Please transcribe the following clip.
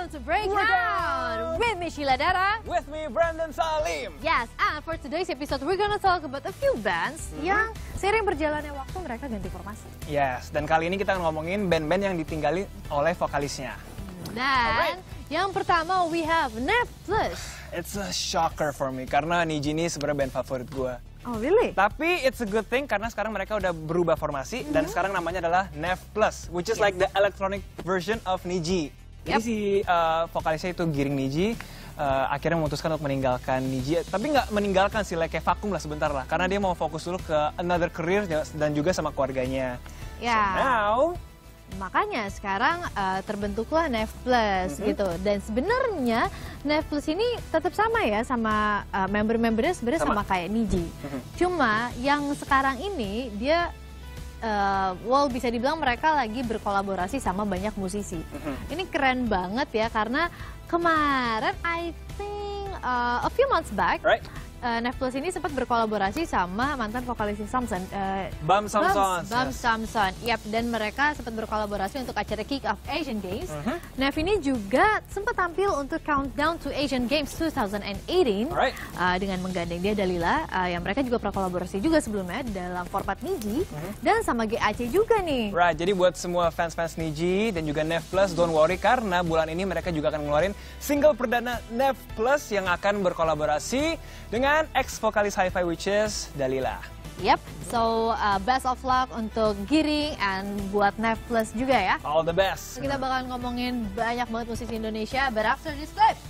Welcome to Breakdown with me Sheila Dara. With me Brandon Salim. Yes, and for today's episode we're gonna talk about a few bands yang seiring berjalannya waktu mereka ganti formasi. Yes, dan kali ini kita akan ngomongin band-band yang ditinggali oleh vokalisnya. Dan yang pertama we have Nef Plus. It's a shocker for me karena Niji ini sebenarnya band favorit gue. Oh really? Tapi it's a good thing karena sekarang mereka udah berubah formasi dan sekarang namanya adalah Nef Plus, which is like the electronic version of Niji. Jadi si vokalisnya itu Giring Niji akhirnya memutuskan untuk meninggalkan Niji, tapi nggak meninggalkan sih, kayak vakum lah sebentar lah, karena dia mau fokus dulu ke another career dan juga sama keluarganya. Ya. So now, makanya sekarang terbentuklah Nef Plus gitu. Dan sebenarnya Nef Plus ini tetap sama ya sama member-membernya sebenarnya sama kayak Niji. Cuma yang sekarang ini dia bisa dibilang mereka lagi berkolaborasi sama banyak musisi. Ini keren banget ya karena kemarin I think a few months back Nef Plus ini sempat berkolaborasi sama mantan vokalisnya Samson, Bam Samson. Bam Samson. Yap, dan mereka sempat berkolaborasi untuk acara Kick Off Asian Games. Nef ini juga sempat tampil untuk Countdown to Asian Games 2018 dengan menggandeng dia Dalila, yang mereka juga berkolaborasi juga sebelumnya dalam format Niji dan sama GAC juga nih. Right, jadi buat semua fans-fans Niji dan juga Nef Plus, don't worry karena bulan ini mereka juga akan ngeluarin single perdana Nef Plus yang akan berkolaborasi dengan ex-vokalis Hi-Fi which is Dalila. Yep, so best of luck untuk Giring and buat Nef Plus juga ya. All the best. Kita bakal ngomongin banyak banget musisi Indonesia, but after this clip.